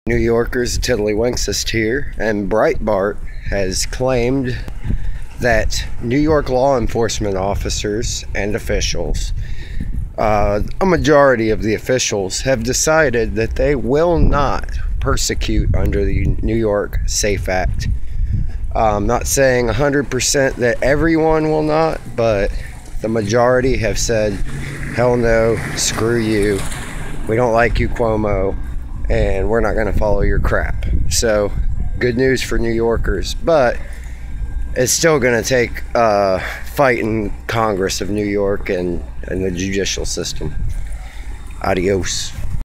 New Yorkers, Tiddlywinksist here, and Breitbart has claimed that New York law enforcement officers and officials, a majority of the officials, have decided that they will not persecute under the New York SAFE Act. I'm not saying 100% that everyone will not, but the majority have said, hell no, screw you, we don't like you, Cuomo, and we're not going to follow your crap. So good news for New Yorkers, but it's still going to take a fight in Congress of New York and the judicial system. Adios.